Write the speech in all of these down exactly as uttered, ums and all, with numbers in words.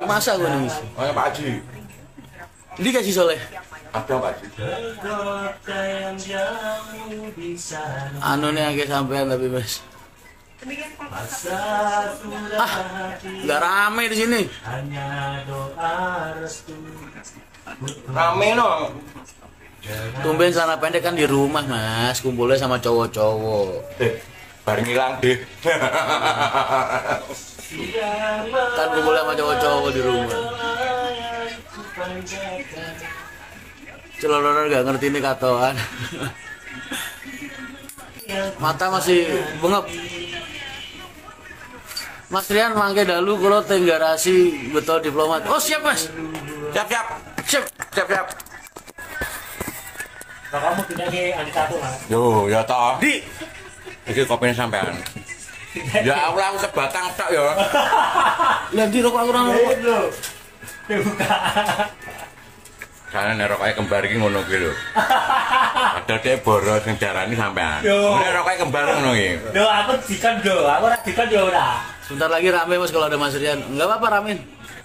Masa gue nangis? Oh ya Pak Haji. Dikasih Soleh. Ada Pak Haji. Anu nih agak sampean tapi mas. Ah, nggak rame di sini. Rame no. Tumben celana pendek kan di rumah mas, kumpulnya sama cowok-cowok. Eh, bareng hilang deh. Kan kumpulnya sama cowok-cowok di rumah. Celana nggak ngerti ini katoan. Mata masih bengep. Mas Rian mangke dalu kalau tenggarasi betul diplomat. Oh siap mas. Siap siap. Siap. Siap siap. Nah, kamu tidak ke adik satu mas. Yo ya toh. Di. Iki kopinya sampean. Ya Allah aku sebatang tok ya. Lihat di rokok aku nang. Belum. Buka. Karena neroknya kembar ini ngono gitu. Padahal dia boros yang darani sampean. Neroknya kembar ngono gitu. Do, aku dikan do, aku ora dikan yo ora. Sebentar lagi rame mas kalau ada Mas Rian. Enggak apa-apa ramein.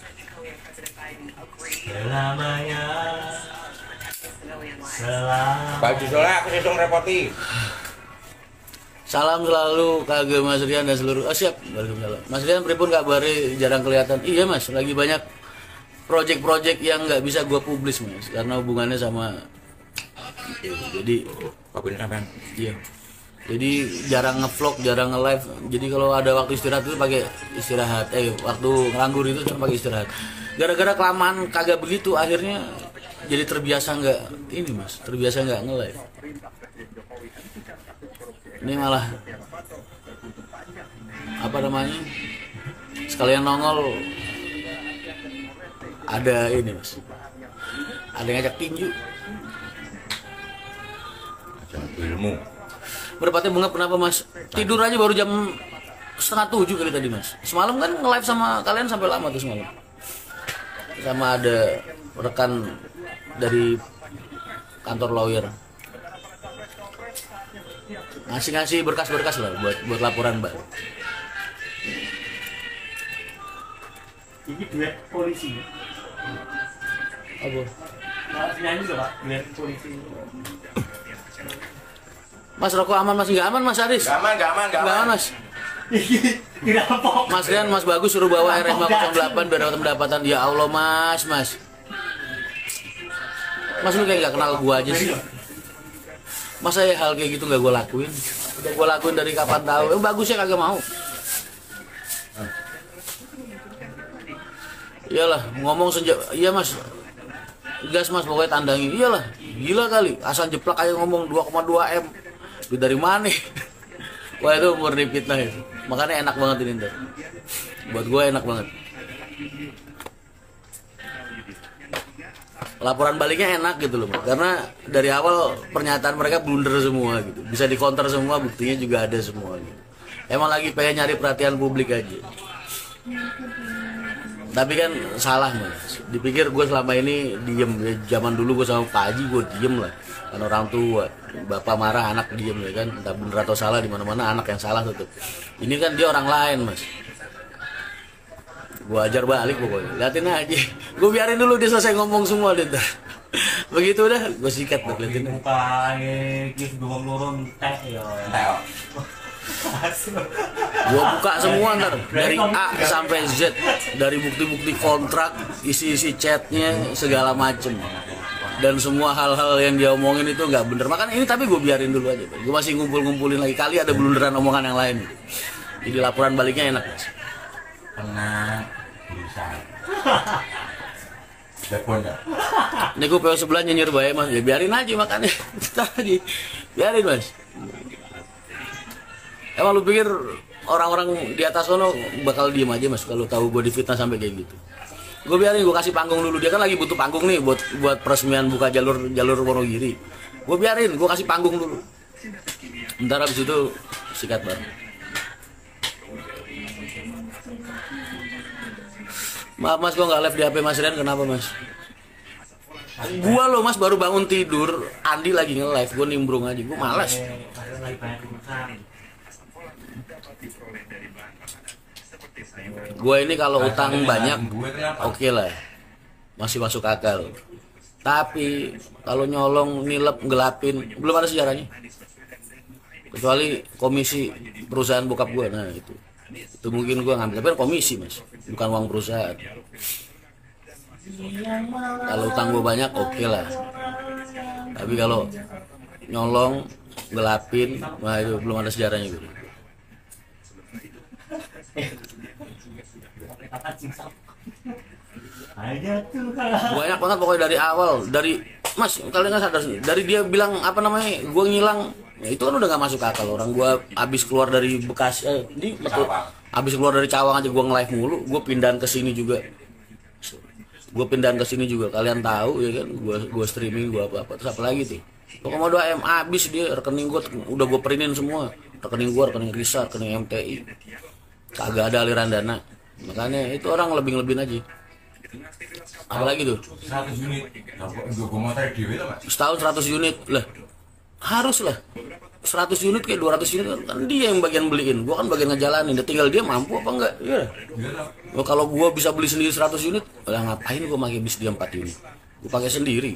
Selamanya. Selamanya. Baju soalnya aku sesung repoti. Salam selalu kagak Mas Rian dan seluruh. Oh siap. Waalaikumsalam. Mas Rian pripun kabare jarang kelihatan. Iya mas, lagi banyak project-project yang nggak bisa gue publis mas, karena hubungannya sama. Jadi Kopinya sampean. iya. Jadi jarang ngevlog, jarang nge-live. Jadi kalau ada waktu istirahat itu pakai istirahat. Eh waktu nganggur itu cuma pakai istirahat. Gara-gara kelamaan kagak begitu, akhirnya jadi terbiasa nggak ini mas, terbiasa nggak nge-live. Ini malah apa namanya? Sekalian nongol ada ini mas, ada yang ngajak tinju. Jangan ilmu. Berpatnya bengap kenapa mas? Tidur aja baru jam setengah tujuh kali tadi mas. Semalam kan nge-live sama kalian sampai lama tuh semalam. Sama ada rekan dari kantor lawyer. Ngasih-ngasih berkas-berkas lah buat buat laporan mbak. Ini duet polisi. Apa? Nah, nyanyi juga pak, duet polisi. Mas rokok aman mas, nggak aman mas Aris? Gak aman, gak aman, gak Nggak aman. aman mas. Dirampok. Mas Rian, Mas Bagus suruh bawa R S lima nol delapan biar dapat pendapatan. Ya Allah mas, mas. Mas lu kayak nggak kenal gua aja sih. Masa ya hal kayak gitu nggak gua lakuin? Udah gua lakuin dari kapan tahu? Eh, bagusnya kagak mau. Iyalah, ngomong senja, iya mas. Gas mas, pokoknya tandangin. Iyalah, gila kali. Asal jeplak aja ngomong dua koma dua M. Duit dari mana? Wah itu murni fitnah itu. Makanya enak banget ini ntar. Buat gue enak banget. Laporan baliknya enak gitu loh, karena dari awal pernyataan mereka blunder semua gitu. Bisa dikonter semua, buktinya juga ada semua gitu. Emang lagi pengen nyari perhatian publik aja. Tapi kan salah mas. Dipikir gue selama ini diem. Ya, zaman dulu gue sama Pak Haji gue diem lah. Kan orang tua, bapak marah anak diem ya kan. Entah bener atau salah, di mana-mana anak yang salah tetep. Ini kan dia orang lain mas. Gue ajar balik pokoknya. Liatin aja. Gue biarin dulu dia selesai ngomong semua deh. Begitu udah, gue sikat buat liatin. Buka kis dua lorong teh ya. Teo. Gua buka semua ntar dari A sampai Z, dari bukti-bukti kontrak, isi-isi chatnya segala macem, dan semua hal-hal yang dia omongin itu nggak bener. Makanya ini tapi gue biarin dulu aja. Gue masih ngumpul-ngumpulin lagi, kali ada blunderan omongan yang lain. Jadi laporan baliknya enak mas. Pernah bisa. Telepon ya. Ini gue P O sebelah nyinyir baik mas, ya biarin aja makanya. Tadi biarin mas. Emang lu pikir orang-orang di atas sono bakal diem aja mas kalau tahu gue difitnah sampai kayak gitu? Gue biarin, gue kasih panggung dulu. Dia kan lagi butuh panggung nih buat buat peresmian buka jalur jalur Wonogiri. Gue biarin, gue kasih panggung dulu. Ntar abis itu sikat bareng. Maaf mas, gue nggak live di H P Mas Rian, kenapa mas? Gua loh mas baru bangun tidur, Andi lagi nge-live, gue nimbrung aja, gue malas. Gue ini kalau utang banyak, oke lah, masih masuk akal. Tapi kalau nyolong, nilep, gelapin, belum ada sejarahnya. Kecuali komisi perusahaan bokap gue, nah itu, itu mungkin gue ngambil. Tapi kan komisi mas, bukan uang perusahaan. Kalau utang gue banyak, oke lah. Tapi kalau nyolong, gelapin, nah itu belum ada sejarahnya gitu. Banyak banget pokoknya dari awal, dari mas kalian nggak sadar sih, dari dia bilang apa namanya, gue ngilang, ya itu kan udah nggak masuk akal. Orang gue abis keluar dari Bekasi, eh, di betul, abis keluar dari Cawang aja gue nge-live mulu, gue pindahan ke sini juga, gue pindahan ke sini juga, kalian tahu ya kan, gue gue streaming, gue apa apa, terus apa lagi tuh, Komodo M abis dia, rekening gue udah gue prinin semua, rekening gue, rekening Risa, rekening M T I, kagak ada aliran dana, makanya itu orang lebih-lebihin aja. Apalagi tuh seratus unit setahun seratus unit lah, harus lah seratus unit kayak dua ratus unit kan dia yang bagian beliin, gua kan bagian ngejalanin, udah tinggal dia mampu apa enggak ya. Oh, kalau gua bisa beli sendiri seratus unit, lah ngapain gua pakai bis dia empat unit, gua pakai sendiri.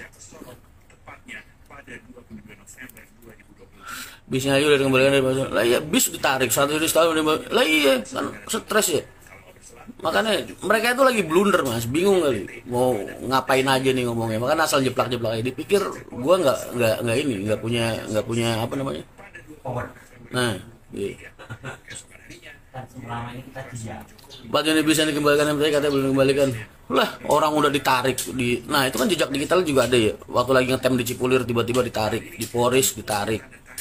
Bisnya aja udah dikembalikan dari pasar lah, iya bis ditarik satu unit setahun, lah iya kan stres ya. Makanya mereka itu lagi blunder mas, bingung kali mau ngapain aja nih ngomongnya, makanya asal jeplak-jeplak aja. Dipikir gue nggak nggak nggak ini nggak punya nggak punya apa namanya, nah iya. Empat unit bisa dikembalikan, M T I katanya belum dikembalikan lah, orang udah ditarik di, nah itu kan jejak digital juga ada ya, waktu lagi ngetem di Cipulir tiba-tiba ditarik, di Polres ditarik.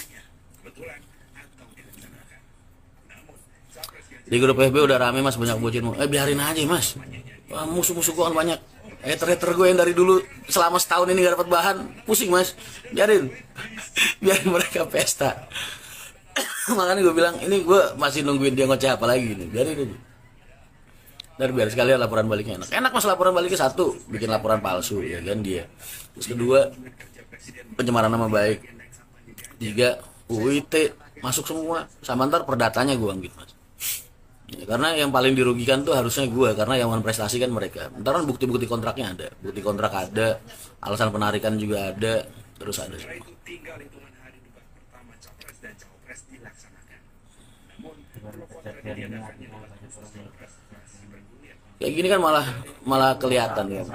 Di grup F B udah rame mas, banyak bocil. Eh biarin aja mas, wah, musuh-musuh gue kan banyak. Hater-hater gue yang dari dulu selama setahun ini gak dapat bahan, pusing mas. Biarin, biarin mereka pesta. Makanya gue bilang ini gue masih nungguin dia ngoceh apa lagi nih, biarin aja. Dan biar sekalian laporan baliknya enak. Enak mas, laporan baliknya satu, bikin laporan palsu ya kan dia. Terus kedua, pencemaran nama baik. Tiga, U I T masuk semua. Sama ntar perdatanya gue ambil mas. Ya, karena yang paling dirugikan tuh harusnya gue, karena yang prestasi kan mereka. Ntar kan bukti-bukti kontraknya ada, bukti kontrak ada, alasan penarikan juga ada, terus ada semua. Kayak gini kan malah malah kelihatan ya.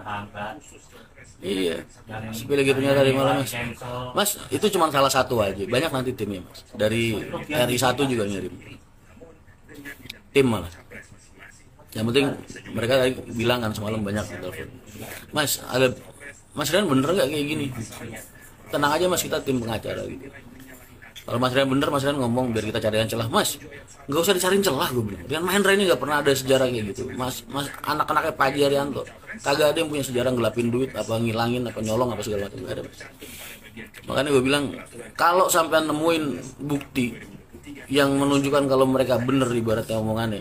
Iya, sepele gitunya dari malam mas. Mas itu cuma salah satu aja, banyak nanti timnya mas. Dari R I satu juga ngirim. Tim malah. Yang penting mereka tadi bilang kan semalam banyak telepon. Mas ada, Mas Rian bener nggak kayak gini? Tenang aja mas, kita tim pengacara gitu. Kalau Mas Rian bener, Mas Rian ngomong biar kita carian celah. Mas nggak usah dicariin celah gue bilang. Rian Mahendra ini nggak pernah ada sejarah kayak gitu. Mas mas anak-anaknya Pak Haji Arianto kagak ada yang punya sejarah ngelapin duit, apa ngilangin, apa nyolong, apa segala macam, nggak ada mas. Makanya gue bilang kalau sampai nemuin bukti yang menunjukkan kalau mereka bener ibaratnya omongannya,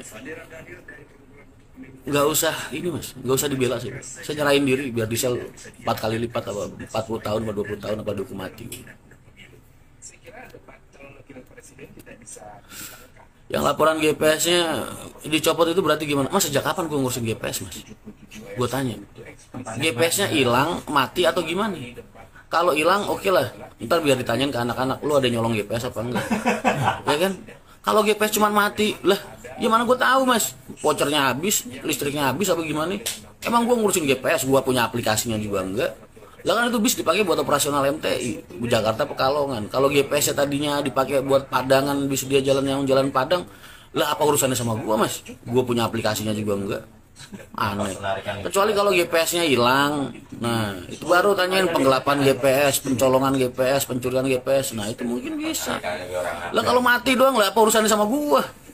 nggak usah ini mas, nggak usah dibela sih. Saya nyerahin diri biar disel empat kali lipat, apa empat puluh tahun, apa dua puluh tahun, apa dihukum mati. Yang laporan G P S-nya dicopot itu berarti gimana? Mas sejak kapan gue ngurusin G P S mas? Gue tanya. G P S-nya hilang, mati atau gimana? Kalau hilang oke okay lah, ntar biar ditanyain ke anak-anak, lu ada nyolong G P S apa enggak? Ya kan? Kalau G P S cuma mati, lah gimana gue tahu mas? Vouchernya habis, listriknya habis apa gimana? Emang gue ngurusin G P S, gue punya aplikasinya juga enggak? Lah kan itu bis dipakai buat operasional M T I Jakarta Pekalongan. Kalau G P S-nya tadinya dipakai buat Padangan, bis dia jalan yang jalan Padang, lah apa urusannya sama gue mas? Gue punya aplikasinya juga enggak? Aneh. Kecuali kalau G P S-nya hilang, nah itu baru tanyain penggelapan G P S, pencolongan G P S, pencurian G P S. Nah itu mungkin bisa. Lah kalau mati doang, lah apa urusannya sama gua?